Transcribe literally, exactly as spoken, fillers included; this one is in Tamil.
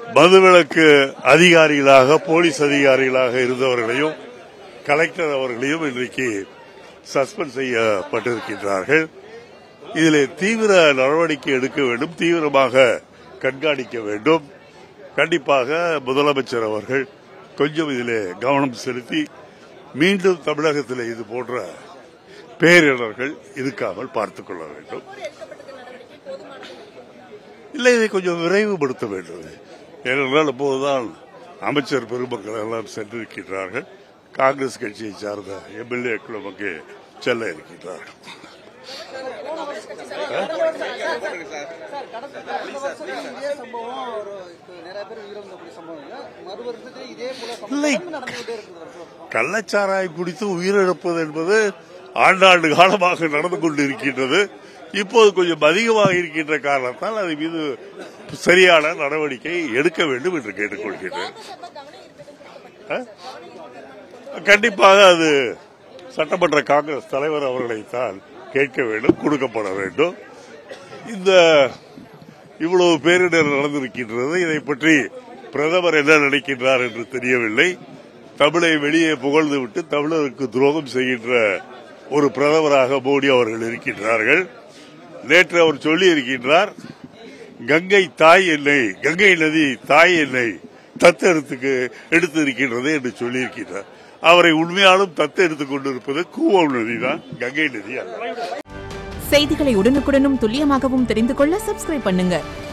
மதுவிலக்கு அதிகாரிகளாக போலீஸ் அதிகாரிகளாக இருந்தவர்களையும் கலெக்டர் அவர்களையும் இன்றைக்கு சஸ்பெண்ட் செய்யப்பட்டிருக்கின்றார்கள். இதிலே தீவிர நடவடிக்கை எடுக்க வேண்டும், தீவிரமாக கண்காணிக்க வேண்டும். கண்டிப்பாக முதலமைச்சர் அவர்கள் கொஞ்சம் இதிலே கவனம் செலுத்தி மீண்டும் தமிழகத்தில் இது போன்ற பேரிடர்கள் இருக்காமல் பார்த்துக் கொள்ள வேண்டும். இல்லை, இதை கொஞ்சம் விரைவுபடுத்த வேண்டும். ஏனென்றால் இப்போதுதான் அமைச்சர் பெருமக்கள் எல்லாம் சென்றிருக்கின்றார்கள். காங்கிரஸ் கட்சியை சார்ந்த எம்எல்ஏக்களும் அங்கே செல்ல இருக்கின்றார்கள். இல்லை, கள்ளச்சாராயம் குடித்து உயிரிழப்பது என்பது ஆண்டாண்டு காலமாக நடந்து கொண்டிருக்கின்றது. இப்போது கொஞ்சம் அதிகமாக இருக்கின்ற காரணத்தால் அது மீது சரியான நடவடிக்கை எடுக்க வேண்டும் என்று கேட்டுக்கொள்கிறேன். கண்டிப்பாக அது சட்டமன்ற காங்கிரஸ் தலைவர் அவர்களைத்தான் கேட்க வேண்டும், கொடுக்கப்பட வேண்டும். இந்த இவ்வளவு பேரிடர் நடந்திருக்கின்றது, இதை பற்றி பிரதமர் என்ன நினைக்கின்றார் என்று தெரியவில்லை. தமிழை வெளியே புகழ்ந்து விட்டு தமிழருக்கு துரோகம் செய்கின்ற ஒரு பிரதமராக மோடி அவர்கள் இருக்கின்றார்கள். நேற்று அவர் சொல்லி இருக்கின்றார், கங்கை தாய் என்னை, கங்கை நதி தாய் என்னை தத்தெடுத்துக்கு எடுத்து இருக்கின்றது என்று சொல்லியிருக்கிறார். அவரை உண்மையாலும் தத்தெடுத்துக் கொண்டிருப்பது கூவம் நதிதான், கங்கை நதி அல்ல. செய்திகளை உடனுக்குடனும் துல்லியமாகவும் தெரிந்து கொள்ள சப்ஸ்கிரைப் பண்ணுங்க.